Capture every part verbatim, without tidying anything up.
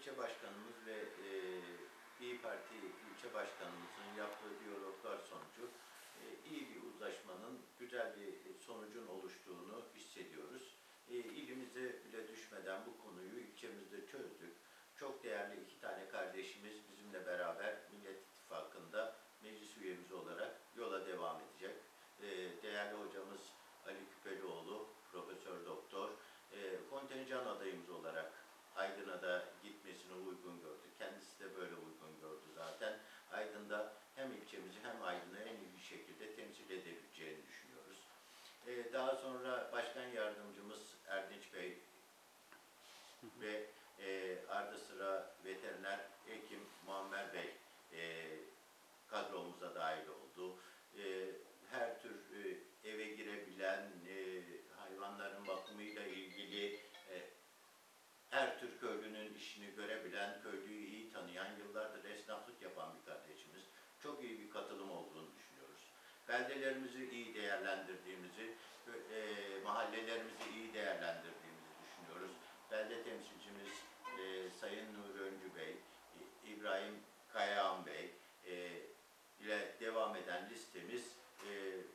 ilçe başkanımız ve e, İyi Parti ilçe başkanımızın yaptığı diyaloglar sonucu e, iyi bir uzlaşmanın, güzel bir sonucun oluştuğunu hissediyoruz. E, ilimize bile düşmeden bu konuyu ilçemizde çözdük. Çok değerli iki tane kardeşimiz bizimle beraber Millet İttifakı'nda meclis üyemiz olarak yola devam edecek. E, değerli hocamız Ali Küpelioğlu, Profesör Doktor, e, kontenjan adayımız olarak Aydın'a da gitmesini uygun gördü. Kendisi de böyle uygun gördü zaten. Aydın'da hem ilçemizi hem Aydın'ı en iyi bir şekilde temsil edebileceğini düşünüyoruz. Ee, daha sonra Başkan Yardımcımız Erdinç Bey ve e, ardı sıra veteriner hekim Muammer Bey e, kadromuza dahil oldu. E, her tür e, eve girebilen, e, hayvanların bakımıyla ilgili e, her tür köylünün işini görebilen, köylüyü iyi tanıyan, yıllardır esnaflık yapan bir kardeşimiz. Çok iyi bir katılım olduğunu düşünüyoruz. Beldelerimizi iyi değerlendirdiğimizi, e, mahallelerimizi iyi değerlendirdiğimizi düşünüyoruz. Belde temsilcimiz e, Sayın Nuri Öncü Bey, e, İbrahim Kayağan Bey e, ile devam eden listemiz e,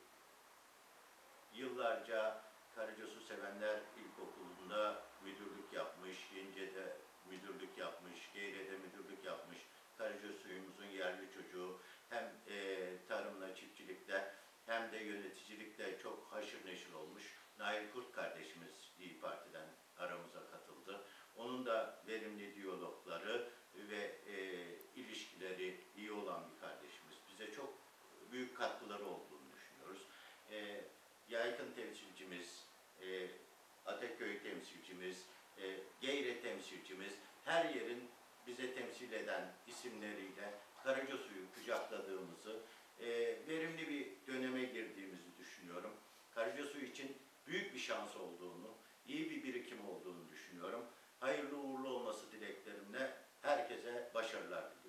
yıllarca Karacasu Sevenler İlkokulu'nda müdürlük yapmış, Yenice'de müdürlük yapmış, Geyre'de müdürlük yapmış, Karacasu'yumuzun yerli çocuğu, hem e, tarımla, çiftçilikle hem de yöneticilikle çok haşır neşir olmuş Nail Kurt kardeşimiz İyi Parti'den aramıza katıldı. Onun da verimli diyalogları ve e, ilişkileri iyi olan bir kardeşimiz. Bize çok büyük katkıları olduğunu düşünüyoruz. E, Yaygın temsilcimiz, e, Ataköy temsilcimiz, e, Geyre temsilcimiz, her yerin bize temsil eden isimleriyle Karacasu'yu kucakladığımızı, e, verimli bir döneme girdiğimizi düşünüyorum. Karacasu için büyük bir şans olduğunu, iyi bir birikim olduğunu düşünüyorum. Hayırlı uğurlu olması dileklerimle herkese başarılar diliyorum.